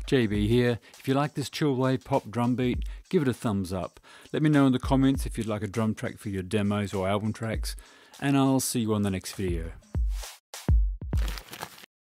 JB here. If you like this chillwave pop drum beat, give it a thumbs up. Let me know in the comments if you'd like a drum track for your demos or album tracks, and I'll see you on the next video.